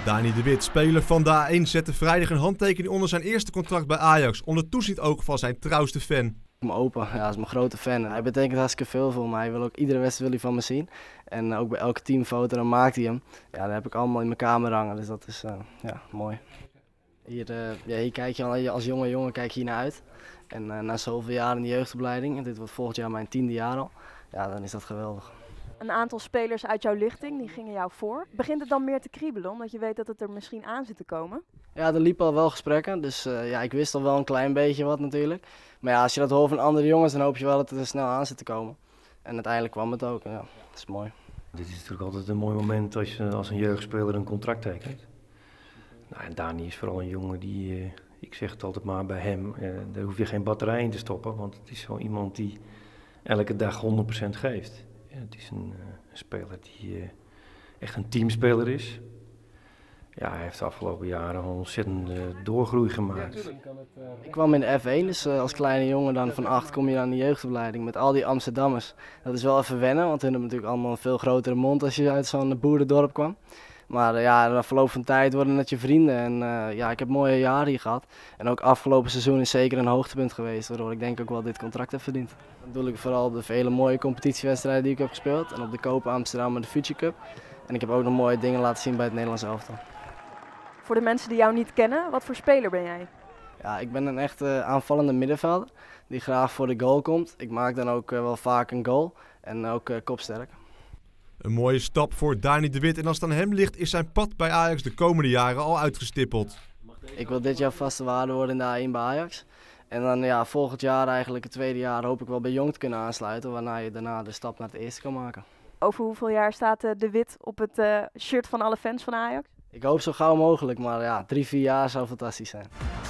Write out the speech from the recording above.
Dani de Wit, speler van de A1, zette vrijdag een handtekening onder zijn eerste contract bij Ajax. Onder toezicht ook van zijn trouwste fan. Mijn opa, ja, is mijn grote fan. Hij betekent hartstikke veel voor me. Hij wil ook iedere wedstrijd van me zien. En ook bij elke teamfoto dan maakt hij hem. Ja, dat heb ik allemaal in mijn kamer hangen, dus dat is ja, mooi. Hier kijk je als jonge jongen kijk je hier naar uit. En na zoveel jaar in de jeugdopleiding, en dit wordt volgend jaar mijn 10e jaar al, ja, dan is dat geweldig. Een aantal spelers uit jouw lichting die gingen jou voor. Begint het dan meer te kriebelen omdat je weet dat het er misschien aan zit te komen? Ja, er liepen al wel gesprekken, dus ja, ik wist al wel een klein beetje wat natuurlijk. Maar ja, als je dat hoort van andere jongens, dan hoop je wel dat het er snel aan zit te komen. En uiteindelijk kwam het ook, ja, dat is mooi. Dit is natuurlijk altijd een mooi moment als je als een jeugdspeler een contract tekent. Nou, en Dani is vooral een jongen die, ik zeg het altijd maar bij hem, daar hoef je geen batterij in te stoppen. Want het is zo iemand die elke dag 100% geeft. Ja, het is een speler die echt een teamspeler is. Ja, hij heeft de afgelopen jaren een ontzettende doorgroei gemaakt. Ik kwam in de F1, dus als kleine jongen dan van 8 kom je aan de jeugdopleiding met al die Amsterdammers. Dat is wel even wennen, want hun hebben natuurlijk allemaal een veel grotere mond als je uit zo'n boerendorp kwam. Maar ja, na verloop van tijd worden het je vrienden en ja, ik heb mooie jaren hier gehad. En ook afgelopen seizoen is zeker een hoogtepunt geweest, waardoor ik denk ook wel dit contract heb verdiend. Dat doe ik vooral op de vele mooie competitiewedstrijden die ik heb gespeeld en op de Copa Amsterdam en de Future Cup. En ik heb ook nog mooie dingen laten zien bij het Nederlands elftal. Voor de mensen die jou niet kennen, wat voor speler ben jij? Ja, ik ben een echte aanvallende middenvelder die graag voor de goal komt. Ik maak dan ook wel vaak een goal en ook kopsterk. Een mooie stap voor Dani de Wit en als het aan hem ligt is zijn pad bij Ajax de komende jaren al uitgestippeld. Ik wil dit jaar vaste waarde worden in de A1 bij Ajax. En dan ja, volgend jaar eigenlijk het tweede jaar hoop ik wel bij Jong te kunnen aansluiten, waarna je daarna de stap naar het eerste kan maken. Over hoeveel jaar staat de Wit op het shirt van alle fans van Ajax? Ik hoop zo gauw mogelijk, maar ja, 3-4 jaar zou fantastisch zijn.